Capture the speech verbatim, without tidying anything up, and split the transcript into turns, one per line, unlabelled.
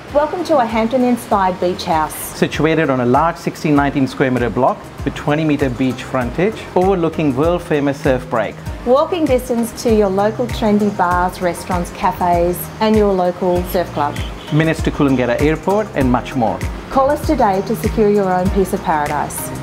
Welcome to a Hampton-inspired beach house.
Situated on a large sixteen nineteen square metre block with twenty metre beach frontage, overlooking world-famous surf break.
Walking distance to your local trendy bars, restaurants, cafes and your local surf club.
Minutes to Tugun Airport and much more.
Call us today to secure your own piece of paradise.